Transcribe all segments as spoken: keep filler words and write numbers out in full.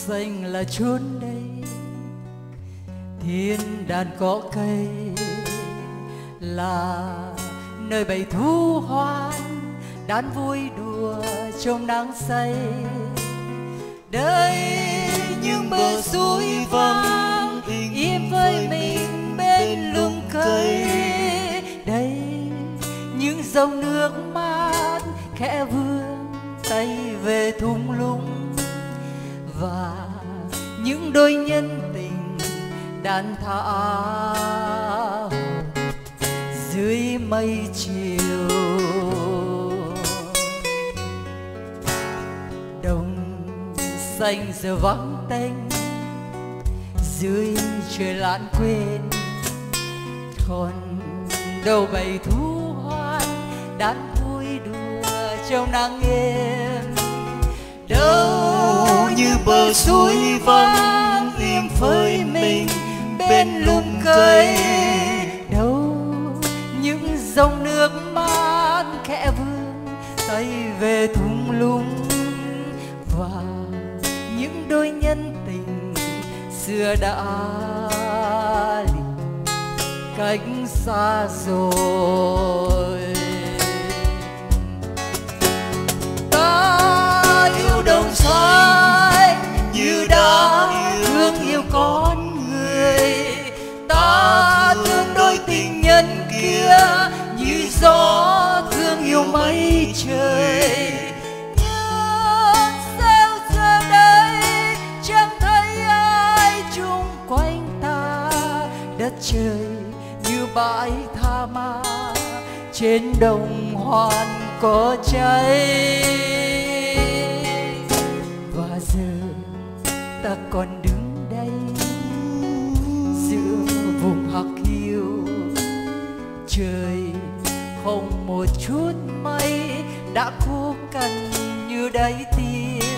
xanh là chốn đây, thiên đàn cỏ cây là nơi bầy thu hoan đàn vui đùa trong nắng say. Đây những bờ suối vắng im với mình bên lùm cây. Đây những dòng nước mát khẽ vươn tay về thung lũng, và những đôi nhân tình đàn thả dưới mây chiều. Đồng xanh giờ vắng tênh dưới trời lãng quên, còn đâu bầy thú hoan đàn vui đùa trong nắng êm. Đâu như bờ suối vắng im phơi mình bên lùm cây. Đâu những dòng nước mát khẽ vươn tay về thung lũng, và những đôi nhân tình xưa đã lìa cách xa rồi. Ta yêu đồng xanh như đã thương yêu con người, ta thương đôi tình nhân kia như gió thương yêu mây trời. Nhưng sao giờ đây chẳng thấy ai chung quanh ta, đất trời như bãi tha ma trên đồng hoan có cháy. Và giờ ta còn đứng đây giữa vùng hắc hiu, trời không một chút mây đã khô cằn như đáy tim.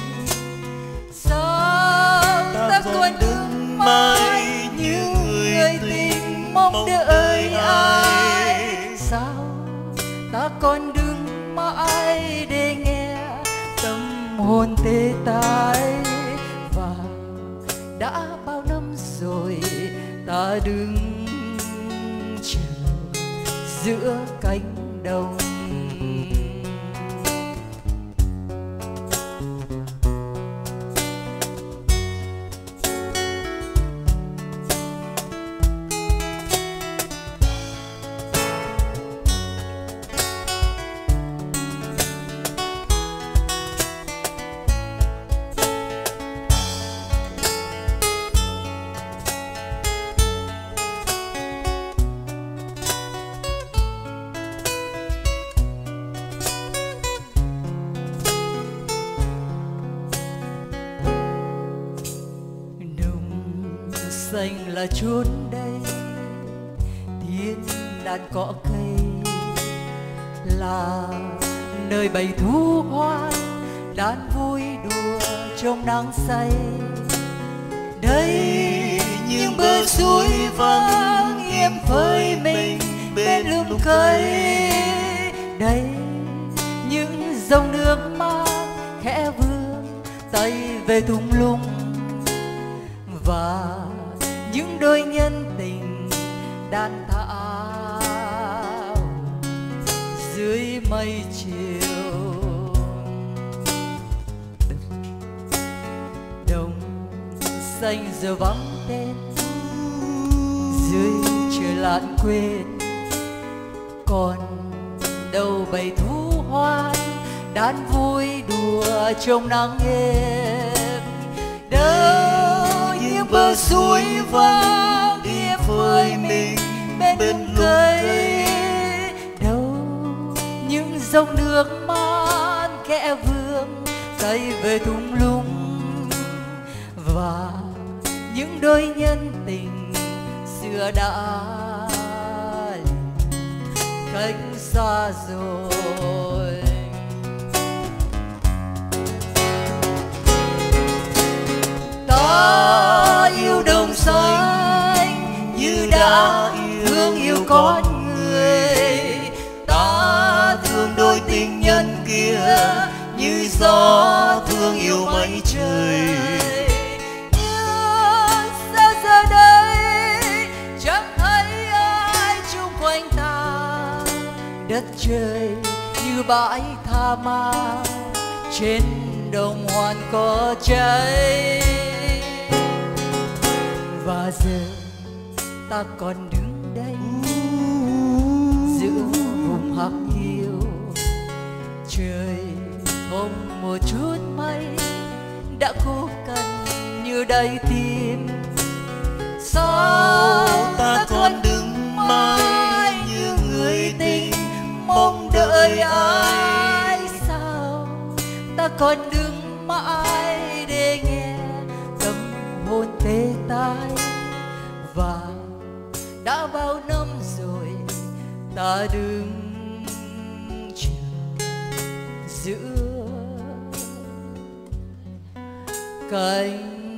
Sao ta còn đứng mãi như người tình mong đợi ai? Sao ta còn đứng mãi để nghe tâm hồn tê tái? Và đã bao năm rồi ta đứng chờ giữa cánh đồng. Xanh là chốn đây, thiên đàn cỏ cây là nơi bầy thú hoan đàn vui đùa trong nắng say. Đây những bờ suối vắng im phơi mình bên lùm cây. Đây những dòng nước mát khẽ vươn tay về thung lũng, và những đôi nhân tình đàn thả dưới mây chiều. Đồng xanh giờ vắng tên dưới trời lãng quên, còn đâu bầy thú hoan đàn vui đùa trong nắng êm. Đâu như bờ suối vắng im phơi mình bên lùm cây. Đâu những dòng nước mát khẽ vươn tay về thung lũng, và những đôi nhân tình xưa đã lìa cách xa rồi. Ta yêu đồng xanh như đã thương yêu con người, ta thương đôi tình nhân kia như gió thương yêu mây trời. đất trời như bãi tha ma, trên đồng hoàn có cháy. Và giờ ta còn đứng đây giữa vùng hắc hiu, trời không một chút mây đã khô cằn như đáy tim. Sao ta còn đứng mãi như người tình mong đợi ai? Sao ta còn đứng mãi để nghe tâm hồn tê tái? Và đã bao năm rồi ta đứng chờ giữa cánh